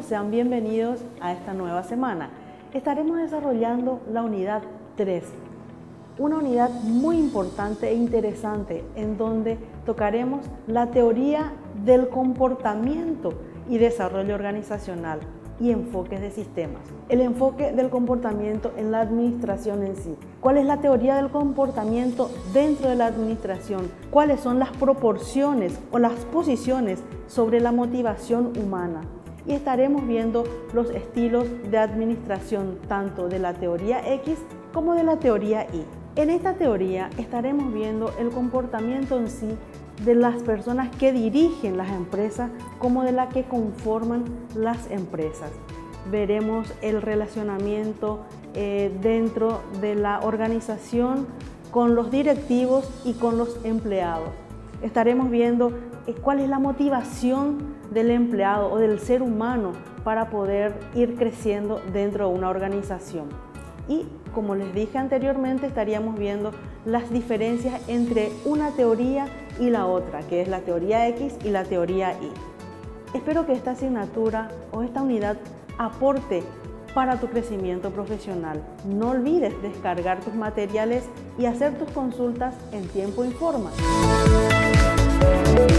sean bienvenidos a esta nueva semana. Estaremos desarrollando la unidad 3, una unidad muy importante e interesante en donde tocaremos la teoría del comportamiento y desarrollo organizacional y enfoques de sistemas. El enfoque del comportamiento en la administración en sí. ¿Cuál es la teoría del comportamiento dentro de la administración? ¿Cuáles son las proporciones o las posiciones sobre la motivación humana? Y estaremos viendo los estilos de administración tanto de la teoría X como de la teoría Y. En esta teoría estaremos viendo el comportamiento en sí de las personas que dirigen las empresas como de las que conforman las empresas. Veremos el relacionamiento dentro de la organización con los directivos y con los empleados. Estaremos viendo cuál es la motivación del empleado o del ser humano para poder ir creciendo dentro de una organización. Y como les dije anteriormente, estaríamos viendo las diferencias entre una teoría y la otra, que es la teoría X y la teoría Y. Espero que esta asignatura o esta unidad aporte para tu crecimiento profesional. No olvides descargar tus materiales y hacer tus consultas en tiempo y forma.